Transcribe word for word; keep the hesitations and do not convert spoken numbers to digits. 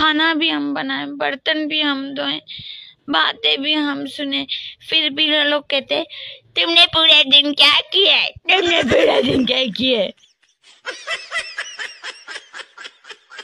खाना भी हम बनाए, बर्तन भी हम धोए, बातें भी हम सुने, फिर भी वो लोग कहते तुमने पूरे दिन क्या किया है, तुमने पूरे दिन क्या किया है।